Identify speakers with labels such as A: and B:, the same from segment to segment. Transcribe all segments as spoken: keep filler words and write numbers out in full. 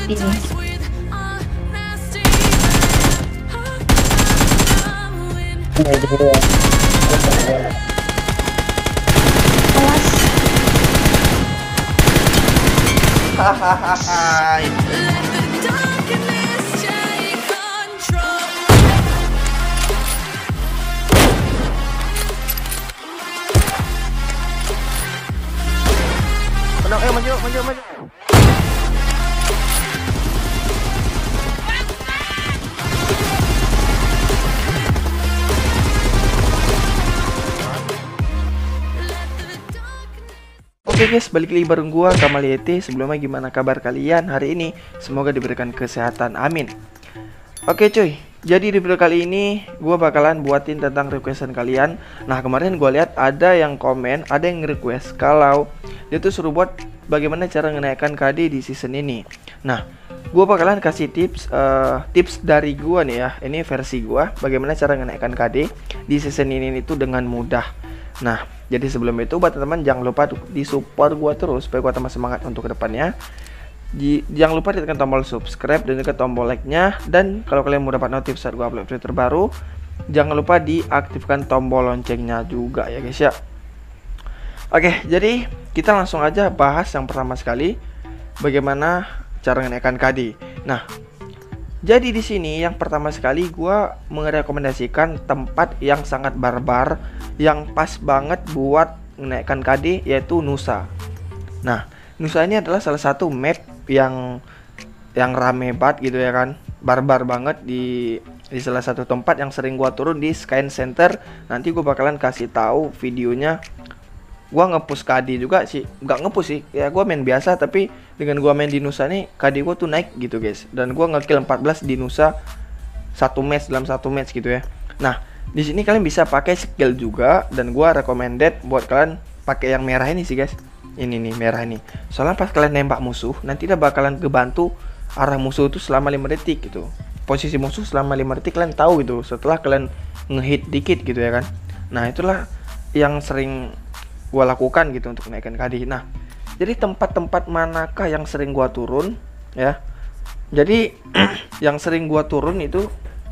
A: ini. Awas.
B: Hahaha. Menang, ayo maju, maju, maju. Oke guys, balik lagi bareng gua Kamal Yeti. Sebelumnya gimana kabar kalian hari ini? Semoga diberikan kesehatan, amin. Oke cuy, jadi di video kali ini gua bakalan buatin tentang requestan kalian. Nah kemarin gua lihat ada yang komen, ada yang request kalau dia tuh suruh buat bagaimana cara menaikkan K D di season ini. Nah gua bakalan kasih tips uh, tips dari gua nih ya. Ini versi gua bagaimana cara menaikkan K D di season ini itu dengan mudah. Nah jadi sebelum itu buat teman-teman jangan lupa di support gua terus supaya gua tambah semangat untuk kedepannya. Jangan lupa tekan tombol subscribe dan juga tombol like-nya. Dan kalau kalian mau dapat notif saat gua upload video terbaru, jangan lupa diaktifkan tombol loncengnya juga ya guys ya. Oke, jadi kita langsung aja bahas yang pertama sekali, bagaimana cara menaikkan K D. Nah, jadi di sini yang pertama sekali gua merekomendasikan tempat yang sangat barbar, yang pas banget buat menaikkan K D, yaitu Nusa. Nah, Nusa ini adalah salah satu map yang yang rame banget gitu ya kan, barbar banget di di salah satu tempat yang sering gua turun di Sky Center. Nanti gua bakalan kasih tahu videonya. Gua ngepush K D juga sih, nggak ngepush sih ya, gua main biasa tapi dengan gua main di Nusa nih K D gua tuh naik gitu guys. Dan gua ngekill empat belas di Nusa satu match dalam satu match gitu ya. Nah di sini kalian bisa pakai skill juga, dan gua recommended buat kalian pakai yang merah ini sih guys. Ini nih merah ini. Soalnya pas kalian nembak musuh, nanti dia bakalan kebantu arah musuh itu selama lima detik gitu. Posisi musuh selama lima detik kalian tahu gitu setelah kalian ngehit dikit gitu ya kan. Nah, itulah yang sering gua lakukan gitu untuk menaikkan K D. Nah, jadi tempat-tempat manakah yang sering gua turun ya? Jadi yang sering gua turun itu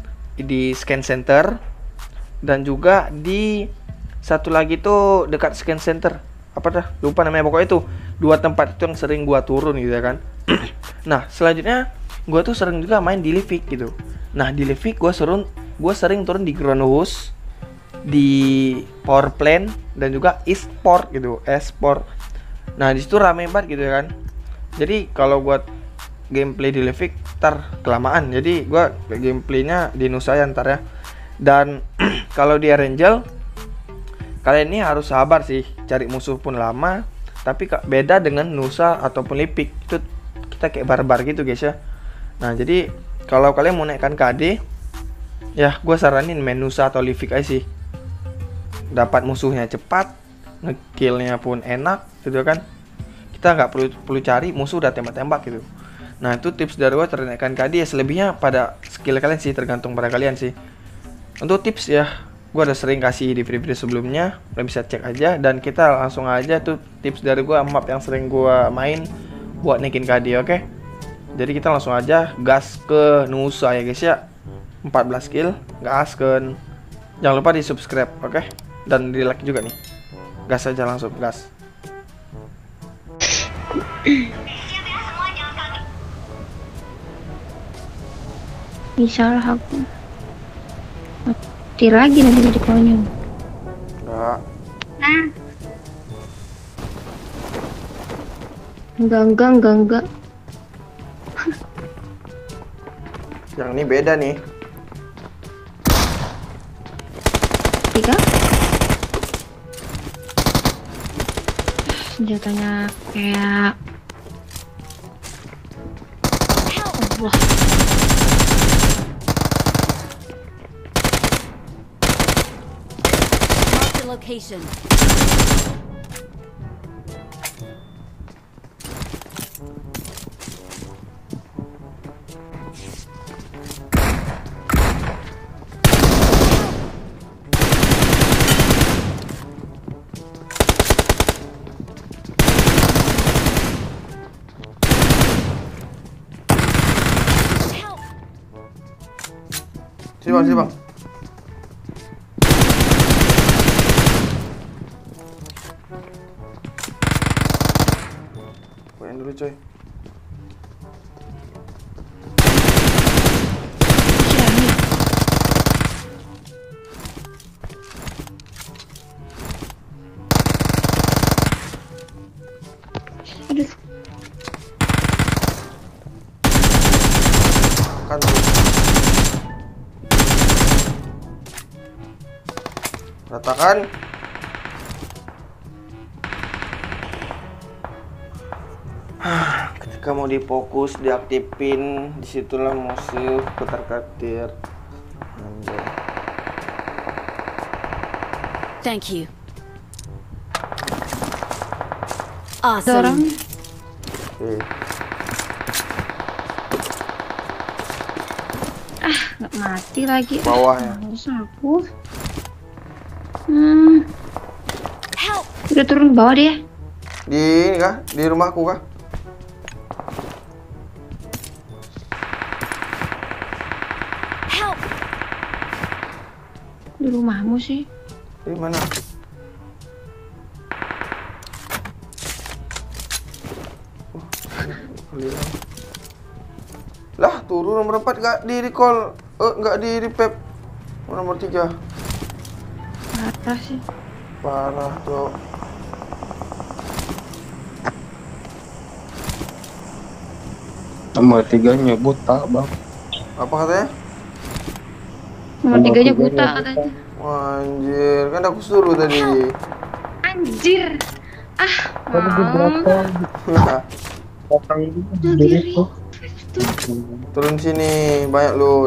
B: di Scan Center, dan juga di satu lagi tuh dekat Scan Center, apa dah lupa namanya, pokoknya itu dua tempat itu yang sering gua turun gitu ya kan. Nah selanjutnya gua tuh sering juga main di Livik gitu. Nah di Livik gua sering gua sering turun di Groundhouse, di Power Plant, dan juga e-sport gitu, e-sport. Nah di situ rame banget gitu ya kan. Jadi kalau buat gameplay di Livik ntar kelamaan, jadi gua gameplaynya di Nusa ya ntar ya. Dan kalau di Erangel kalian ini harus sabar sih, cari musuh pun lama. Tapi beda dengan Nusa ataupun Livik, itu kita kayak barbar gitu guys ya. Nah jadi kalau kalian mau naikkan K D ya, gue saranin main Nusa atau Livik aja sih. Dapat musuhnya cepat, ngekillnya pun enak gitu kan. Kita nggak perlu perlu cari musuh udah tembak-tembak gitu. Nah itu tips dari gue ternaikkan K D ya. Selebihnya pada skill kalian sih, tergantung pada kalian sih. Untuk tips ya, gue udah sering kasih di video-video sebelumnya, kalian bisa cek aja. Dan kita langsung aja tuh tips dari gue, map yang sering gue main buat naikin K D, oke okay? Jadi kita langsung aja gas ke Nusa ya guys ya. Empat belas kill, gasken. Jangan lupa di subscribe, oke okay? Dan di like juga nih. Gas aja langsung, gas.
A: Bisa lah aku. Mati lagi nanti jadi konyol.
B: Enggak.
A: Nah. Enggak, enggak, enggak, enggak.
B: Yang ini beda nih.
A: Tiga. Senjatanya kayak Allah.
C: Location.
B: Sini bang, sini bang. Main dulu coy.
A: Aduh,
B: Kan tuh. Ratakan. Ketika mau difokus, diaktifin, disitulah musuh ketar-ketir. Anjay.
C: Thank you.
A: ada orang.
C: Awesome.
B: Eh,
A: Ah, nggak mati lagi.
B: Bawah ya.
A: Harus aku. Hmm,
C: Help!
A: udah turun ke bawah dia.
B: Di ini kah? Di rumahku kah?
C: Help!
A: Di rumahmu sih.
B: Di mana? Hilang. Lah, turun nomor empat gak di recall. Eh, gak di repep. Nomor tiga.
A: Parah sih.
B: Parah, Cok.
D: Nomor tiganya buta bang.
B: Apa katanya?
A: Nomor
D: Nomor
A: tiganya
D: tiganya
A: buta
D: buta.
A: katanya.
B: Wah, anjir, kan aku suruh tadi.
A: Anjir. Ah,
D: Tadi di
A: mau.
D: belakang, belakang
A: Diri.
D: diri tuh.
B: Turun sini, banyak loot.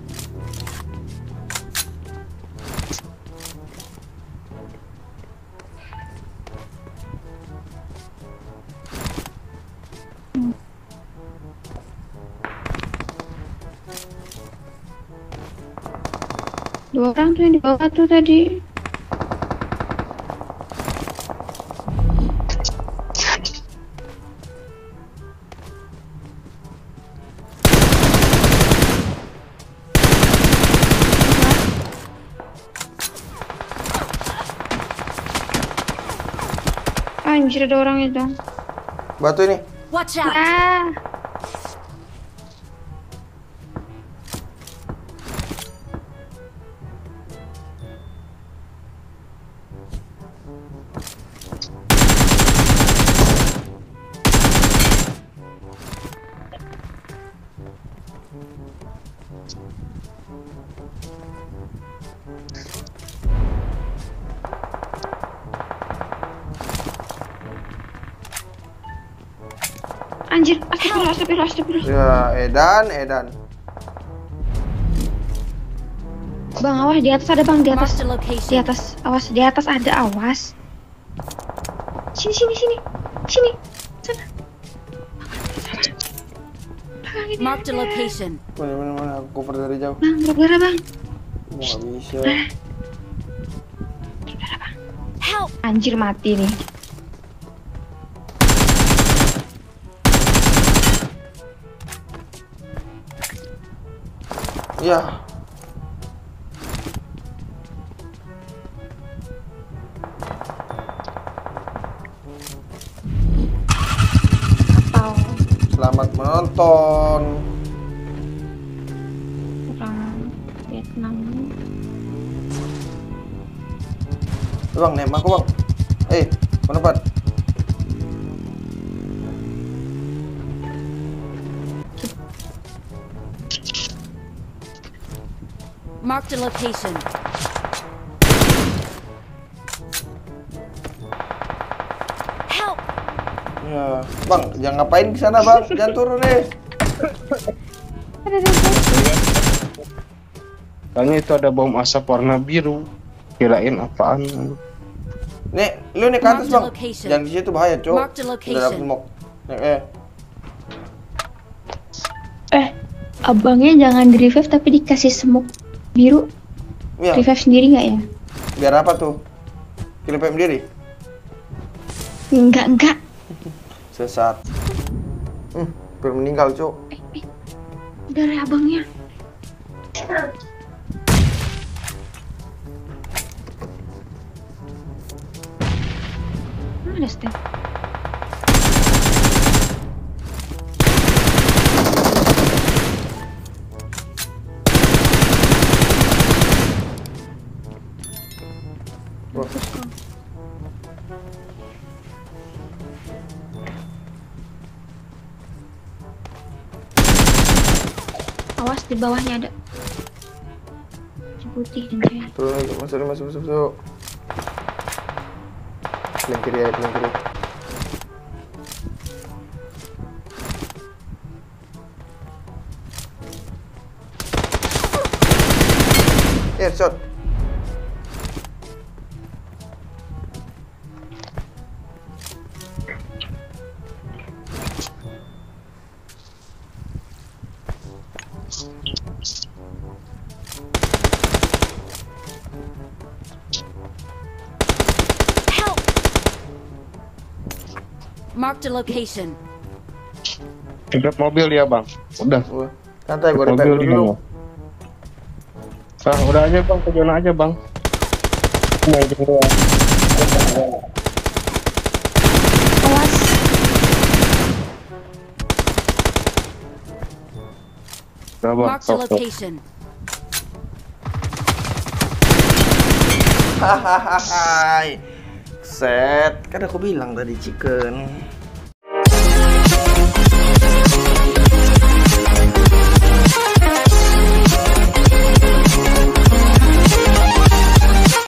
A: Dua orang tuh yang di bawah tuh tadi. Anjir, ada orang itu.
B: Batu ini.
C: Watch out!
A: Ah, anjir, astagfirullah, astagfirullah, astagfirullah.
B: Ya, Edan, Edan.
A: Bang, awas di atas ada bang, di atas.
C: Marked a
A: Di
C: location.
A: atas, awas, di atas ada, awas. Sini, sini, sini. Sini. Sana. Belakang ini
C: Marked a
A: ada.
C: location.
B: Mana, mana, mana. Aku cover dari jauh.
A: Bang, berapa bang?
B: Mau gak bisa.
C: Help!
A: Anjir, mati nih.
B: Ya.
A: Atau
B: Selamat menonton.
A: orang Vietnam.
B: Tuh, Bang, nembak aku, Bang. Eh, mana Pat?
C: Marked a location. Help!
B: Ya, Bang, jangan ngapain ke sana, Bang. Jangan turun deh.
D: Tanya itu ada bom asap warna biru. Kirain apaan?
B: Nih, lu nih ke atas,
C: Mark the
B: Bang.
C: location.
B: Jangan di situ bahaya, Cok.
C: Mark the location.
B: Udah dapet smoke. Nih, eh.
A: Eh, abangnya jangan di revive tapi dikasih smoke biru.
B: Iya,
A: Revive sendiri nggak ya?
B: biar apa tuh? Kill P M diri.
A: Enggak, enggak.
B: Sesat. Hmm, hampir meninggal, Cok.
A: Eh, eh. Udah ada abangnya. ada stand.
B: Wah.
A: Bagus kok. Awas di bawahnya ada. Si putih dan cewek.
B: Tuh, masuk, masuk, masuk, masuk. Yang kiri ya, yang kiri. Headshot.
C: Help! Marked a location.
D: Dekat mobil ya bang. Udah.
B: Wah, santai gua
D: Mobil
B: repair
D: dia,
B: dulu.
D: Bang. Ah, udah aja bang, ke zona aja bang. Main dua.
A: Awas.
D: Udah bang,
C: Marked a
D: stop, stop.
C: location.
B: Hahaha. Set, kan aku bilang tadi chicken.